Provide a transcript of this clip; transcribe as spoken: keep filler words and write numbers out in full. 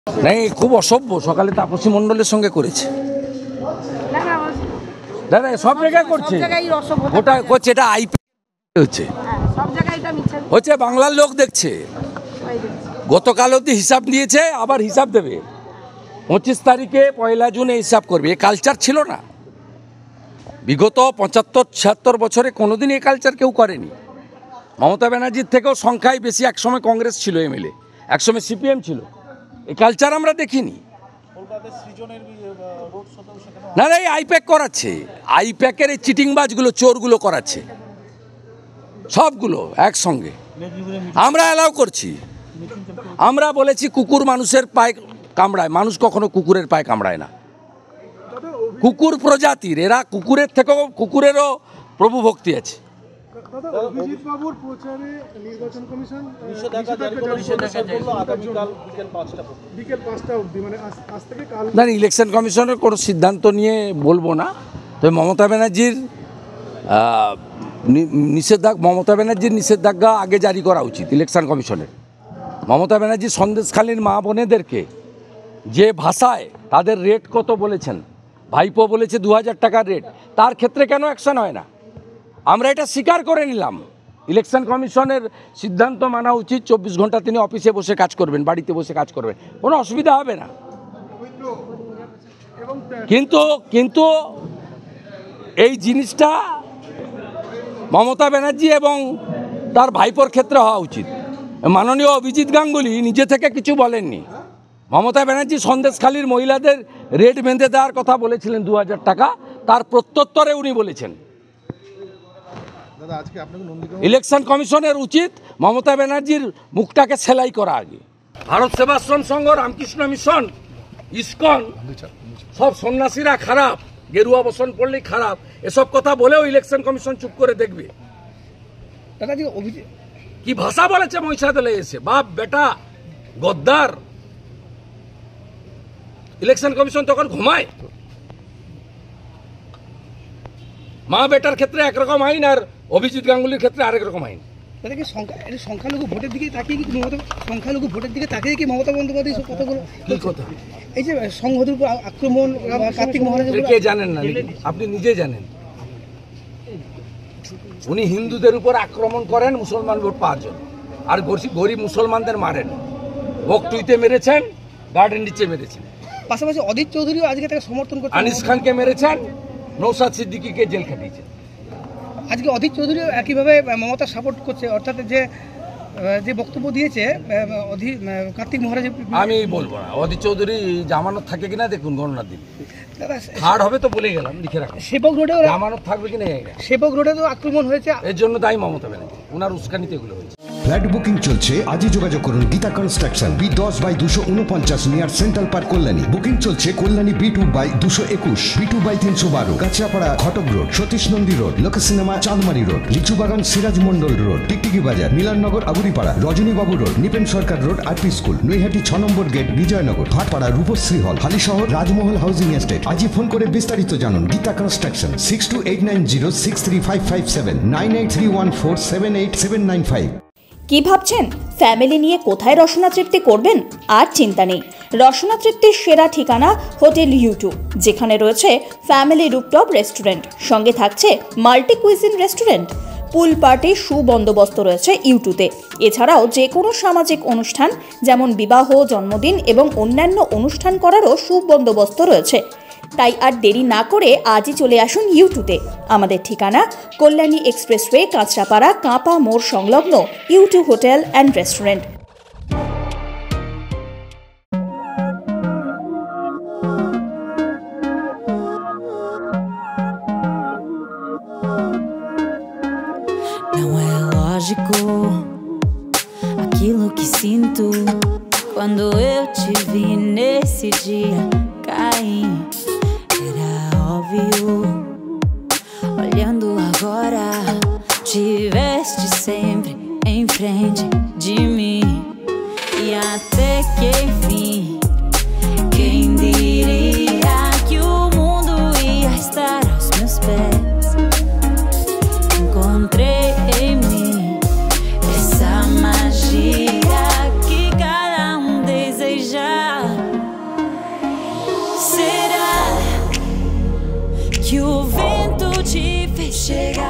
নাই, খুব অসভ্য। সকালে তাপসী মণ্ডলের সঙ্গে করেছে, দাদা সব জায়গায় করছে, ওটা করছে, এটা আইপি হচ্ছে হচ্ছে বাংলার লোক দেখছে। গতকাল অবধি হিসাব নিয়েছে, আবার হিসাব দেবে পঁচিশ তারিখে পয়লা জুনে হিসাব করবে। এ কালচার ছিল না বিগত পঁচাত্তর ছিয়াত্তর বছরে, কোনোদিন এই কালচার কেউ করেনি। মমতা ব্যানার্জির থেকেও সংখ্যায় বেশি একসময় কংগ্রেস ছিল এমএলএ, একসময় সিপিএম ছিল। এই কালচার আমরা দেখিনি। না না, এই আইপ্যাক করাচ্ছে, আইপ্যাকের এই চিটিংবাজগুলো, চোরগুলো করাচ্ছে সবগুলো একসঙ্গে। আমরা অ্যালাউ করছি, আমরা বলেছি কুকুর মানুষের পায়ে কামড়ায়, মানুষ কখনো কুকুরের পায়ে কামড়ায় না। কুকুর প্রজাতির এরা, কুকুরের থেকেও কুকুরেরও প্রভু ভক্তি আছে। না, ইলেকশন কমিশনের কোনো সিদ্ধান্ত নিয়ে বলবো না। তবে মমতা ব্যানার্জির নিষেধাজ্ঞা মমতা ব্যানার্জির নিষেধাজ্ঞা আগে জারি করা উচিত ইলেকশন কমিশনের। মমতা ব্যানার্জি সন্দেশখালীর মা বোনেদেরকে যে ভাষায় তাদের রেট কত বলেছেন, ভাইপো বলেছে দু হাজার টাকার রেট, তার ক্ষেত্রে কেন অ্যাকশন হয় না? আমরা এটা স্বীকার করে নিলাম, ইলেকশন কমিশনের সিদ্ধান্ত মানা উচিত। চব্বিশ ঘন্টা তিনি অফিসে বসে কাজ করবেন, বাড়িতে বসে কাজ করবেন, কোনো অসুবিধা হবে না। কিন্তু কিন্তু এই জিনিসটা মমতা ব্যানার্জি এবং তার ভাইপোর ক্ষেত্রে হওয়া উচিত। মাননীয় অভিজিৎ গাঙ্গুলি নিজে থেকে কিছু বলেননি। মমতা ব্যানার্জি সন্দেশখালীর মহিলাদের রেট বেঁধে দেওয়ার কথা বলেছিলেন দু হাজার টাকা, তার প্রত্যুত্তরে উনি বলেছেন ইলেকশন কমিশনের উচিত মমতা ব্যানার্জির মুখটাকে সেলাই করা। আগে ভারত সেবাশ্রম সংঘ, রামকৃষ্ণ মিশন, ইসকন, সব সন্ন্যাসীরা খারাপ, গেরুয়া বসন পড়লেই খারাপ, এসব কথা বলেও ইলেকশন কমিশন চুপ করে দেখবে। কি ভাষা বলেছে মহিষাদলে এসে, বাপ বেটা গদ্দার। ইলেকশন কমিশন তখন ঘুমায়। মা বেটার ক্ষেত্রে একরকম আইন, আর অভিজিৎ গাঙ্গুলির ক্ষেত্রে আরেক রকম আইন। সংখ্যালঘু ভোটের দিকে তাকিয়ে কি সংখ্যালঘু ভোটের দিকে তাকিয়ে কি মমতা বন্দ্যোপাধ্যায় সব কথাগুলো কি কথা? এই যে সংঘদের উপর আক্রমণ, কার্তিক মহারাজের, কে জানেন না? আপনি নিজে জানেন। উনি হিন্দুদের উপর আক্রমণ করেন মুসলমান ভোট পাওয়ার জন্য, আর গরিব মুসলমানদের মারেন। বকটুইতে মেরেছেন, গার্ডেন নিচে মেরেছেন। পাশাপাশি অদিত চৌধুরীও আজকে তাকে সমর্থন করছেন। আনিস খানকে মেরেছেন, নৌসাদ সিদ্দিকীকে জেল খাটিয়েছেন। আজকে অদিত চৌধুরী একইভাবে মমতা সাপোর্ট করছে, অর্থাৎ যে যে বক্তব্য দিয়েছে কার্তিক মহারাজ। আমি বলবো না অদিত চৌধুরী জামানত থাকে কিনা দেখুন, গণনা দিন হার্ড হবে তো বলে গেলাম, লিখে রাখুন। সেবক রোডে জামানত থাকবে কিনা, সেবক রোডে তো আক্রমণ হয়েছে, এর জন্য দায়ী মমতা ব্যানার্জি, ওনার উস্কানিতে এগুলো হয়েছে। ফ্ল্যাট বুকিং চলছে, আজই যোগাযোগ করুন গীতা কনস্ট্রাকশন, বি দশ বাই দুশো উনপঞ্চাশ near central park Kalyani. Booking চলছে কল্যাণী বি টু বাই দুশো একুশ, বি টু বাই তিনশো বারো, Kachiyapara Ghatak road, Satish Nandi road, Lok cinema Chandmari road, Lichubagan Siraj Mondal road, Tiktiki Bazar, Milannagar Aguripara, Rajanibabu road, Nipen Sarkar road, RP school, Naihati ছ নম্বর gate, Bijoynagar, Bhatpara Rupashree hall, Halisahar Rajmahal housing estate. আজই ফোন করে বিস্তারিত জানুন। Geeta Construction, six two eight nine zero six three five five seven, nine eight three one four seven eight seven nine five. কি ভাবছেন family নিয়ে কোথায় রসনা তৃপ্তি করবেন? আর চিন্তা নেই, রসনা তৃপ্তির সেরা ঠিকানা হোটেল ইউটিউব, যেখানে রয়েছে ফ্যামিলি রুপটপ রেস্টুরেন্ট, সঙ্গে থাকছে মাল্টি কুইজিন রেস্টুরেন্ট। পুল পার্টির সুবন্দোবস্ত রয়েছে ইউটিউবে। এছাড়াও যে কোনো সামাজিক অনুষ্ঠান যেমন বিবাহ, জন্মদিন এবং অন্যান্য অনুষ্ঠান করারও সুবন্দোবস্ত রয়েছে। তাই আর দেরি না করে আজই চলে আসুন ইউটিউবে। আমাদের ঠিকানা কল্যাণী এক্সপ্রেসওয়ে, কাঁচরাপাড়া, কাঁপা মোড় সংলগ্ন YouTube hotel and restaurant. Não é lógico aquilo que sinto quando eu te vi nesse dia cair. Era óbvio, olhando agora, tiveste sempre em frente de mim. E até que enfim, quem diria que o mundo ia estar aos meus pés? Encontrei em mim essa magia que cada um deseja. Será que o vento te fez chegar?